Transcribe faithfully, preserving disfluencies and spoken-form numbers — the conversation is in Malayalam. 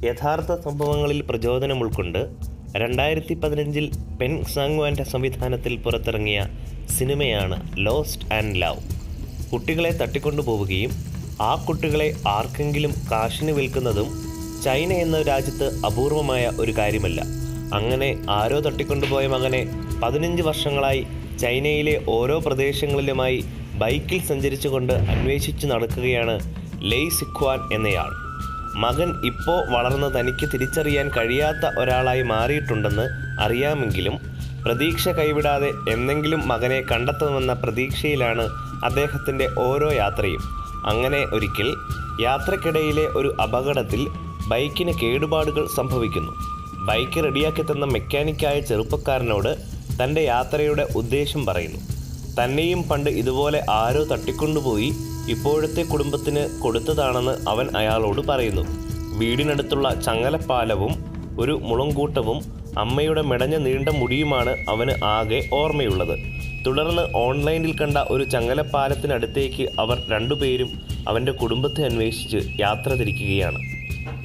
യഥാർത്ഥ സംഭവങ്ങളിൽ പ്രചോദനം ഉൾക്കൊണ്ട് രണ്ടായിരത്തി പതിനഞ്ചിൽ പെൻ സാങ്വാൻ്റെ സംവിധാനത്തിൽ പുറത്തിറങ്ങിയ സിനിമയാണ് ലോസ്റ്റ് ആൻഡ് ലവ്. കുട്ടികളെ തട്ടിക്കൊണ്ടുപോവുകയും ആ കുട്ടികളെ ആർക്കെങ്കിലും കാശിന് വിൽക്കുന്നതും ചൈന എന്ന രാജ്യത്ത് അപൂർവമായ ഒരു കാര്യമല്ല. അങ്ങനെ ആരോ തട്ടിക്കൊണ്ടുപോയ മകനെ പതിനഞ്ച് വർഷങ്ങളായി ചൈനയിലെ ഓരോ പ്രദേശങ്ങളിലുമായി ബൈക്കിൽ സഞ്ചരിച്ചുകൊണ്ട് അന്വേഷിച്ച് നടക്കുകയാണ് ലെയ് സിക്വാൻ എന്നയാൾ. മകൻ ഇപ്പോൾ വളർന്ന് തനിക്ക് തിരിച്ചറിയാൻ കഴിയാത്ത ഒരാളായി മാറിയിട്ടുണ്ടെന്ന് അറിയാമെങ്കിലും പ്രതീക്ഷ കൈവിടാതെ എന്തെങ്കിലും മകനെ കണ്ടെത്തുമെന്ന പ്രതീക്ഷയിലാണ് അദ്ദേഹത്തിൻ്റെ ഓരോ യാത്രയും. അങ്ങനെ ഒരിക്കൽ യാത്രക്കിടയിലെ ഒരു അപകടത്തിൽ ബൈക്കിന് കേടുപാടുകൾ സംഭവിക്കുന്നു. ബൈക്ക് റെഡിയാക്കി തന്ന മെക്കാനിക്കായ ചെറുപ്പക്കാരനോട് തൻ്റെ യാത്രയുടെ ഉദ്ദേശം പറയുന്നു. തന്നെയും പണ്ട് ഇതുപോലെ ആരോ തട്ടിക്കൊണ്ടുപോയി ഇപ്പോഴത്തെ കുടുംബത്തിന് കൊടുത്തതാണെന്ന് അവൻ അയാളോട് പറയുന്നു. വീടിനടുത്തുള്ള ചങ്ങലപ്പാലവും ഒരു മുളങ്കൂട്ടവും അമ്മയുടെ മെടഞ്ഞ നീണ്ട മുടിയുമാണ് അവന് ആകെ ഓർമ്മയുള്ളത്. തുടർന്ന് ഓൺലൈനിൽ കണ്ട ഒരു ചങ്ങലപ്പാലത്തിനടുത്തേക്ക് അവർ രണ്ടുപേരും അവൻ്റെ കുടുംബത്തെ അന്വേഷിച്ച് യാത്ര തിരിക്കുകയാണ്.